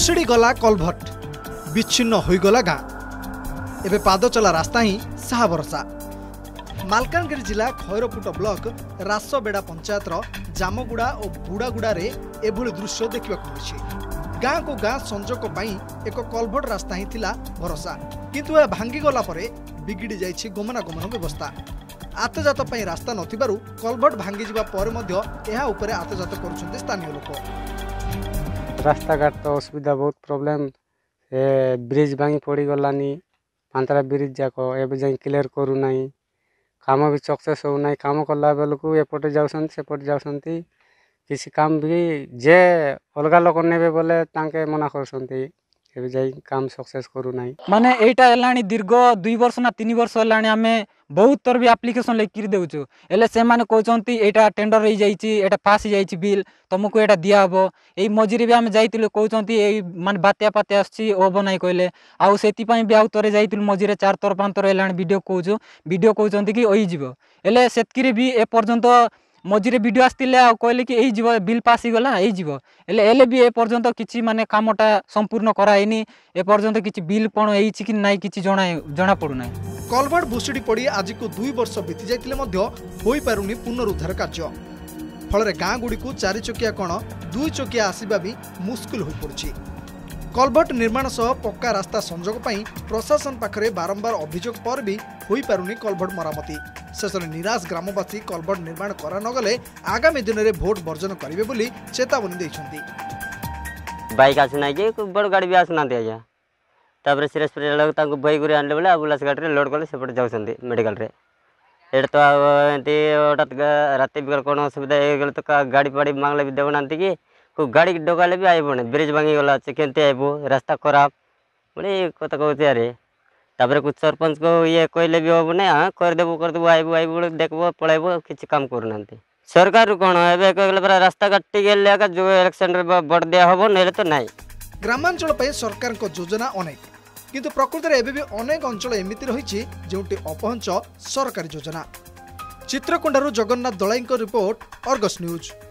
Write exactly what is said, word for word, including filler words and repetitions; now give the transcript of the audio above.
भुशुड़ी गला कलभट विच्छिन्न होईगला गाँ एबे पाद चला रास्ता ही साहा भरसा। मालकानगिरी जिला खैरपुट ब्लॉक रासबेड़ा पंचायतर जामगुड़ा और बुड़ागुड़ा रे एभली दृश्य देखा मिली। गाँ को गाँ संजोग पाई एक कलभट रास्ता ही थिला भरोसा, किंतु यह भांगी गला परे बिगिड़ी जाइछि गमनागमन व्यवस्था। आतजात पाई रास्ता नथिबारु कलभट भांगी जिबा परे मध्य एहा उपरे आतजात करुछन्ते स्थानीय लोक। रास्ता घाट तो असुविधा बहुत प्रॉब्लम ए ब्रिज भांगी पड़ी गलानी पांतरा ब्रिज जाक एबे जाई क्लियर करू नाही। काम भी सक्सेस हो नाही। काम कला बेलकू एपटे जाउसंती सेपटे जाउसंती किसी काम भी जे अलगा लोक नेबे बोले तांके मना करसंती एबे जाई काम सक्सेस करू नाही। माने एटा एलानी दीर्घ दुई वर्ष ना तीन वर्ष एलानी आमे बहुत तर भी एप्लिकेशन लेकिर देउछु एले से माने कहचंती एटा टेंडर रही जाईची एटा पास जाईची बिल तुमको एटा दिया हबो। एई मजूरी भी आमे जाईतिलु कहचंती एई माने बात्या पात्या आछि ओ बनाई कहले आउ सेति पई भी आउ तरे जाईतिलु मजूरी चार तर पांच तर एलानी वीडियो कहचु वीडियो कहचंती कि ओई जीवो एले सेतकिरी भी ए पर्यंत मझे वीडियो आसते कहले कि यही जीव बिल पास ही गला यही जीव एले एले भी ए पर्यंत किछि माने कामटा संपूर्ण कराइनी ए पर्यंत किछि बिल कोन एई कि नाही किछि जणा जणा पडु नाही। कलभट भुशुड़ी पड़ी आज को दुई वर्ष बीती जाइतिले मध्य होई पारुनी पुनरुद्धार कार्य। फल गाँ गुड़ी को चारि चकिया कण दुई चकिया आसीबा भी मुस्किल होई पड़छि। कलभट निर्माण सह पक्का रास्ता संजोग पाई प्रशासन पाखरे बारंबार अभियोग पर भी होई पारुनी कलभट मरामती। शेष निराश ग्रामवासी कलभट निर्माण करा नगले आगामी दिन में भोट वर्जन करेंगे बोली चेतावनी देइछन्ती। बाइक आसना कि बड़ गाड़ी भी आसना आज्ञा तापर सीरियस पेशेंट तांको बई गुरी आनले बोले एम्बुलेंस गाड़ी रे लोड कले सेपटे जाउसंती मेडिकल रे एट तो एंती हठात राति बिगर कोन असुविधा हे गेल तो गाड़ी पाड़ी मांगले भी देबनांती कि को गाड़ी डगाले भी आइबने ब्रिज भांगी गला से केनते आइबो रास्ता खराब बोले कत कहते अरे तापर कुछ सरपंच को ये कहले भी हो ने हां कर देबो कर देबो आइबो आइबो देखबो पळाइबो किछ काम करनांती। सरकार कोन एबे कहले बरा रास्ता काटी गेले का जो इलेक्शन रे वोट दिया होबो नेले तो नाही। ग्रामांचल पे सरकार को योजना अनेक किंतु प्रकृति रे एबे भी अनेक अंचल एमिति रहिछि जेउटी अपहंच सरकारी योजना। चित्रकोंडारू Jagannath Dalai report, Argus news.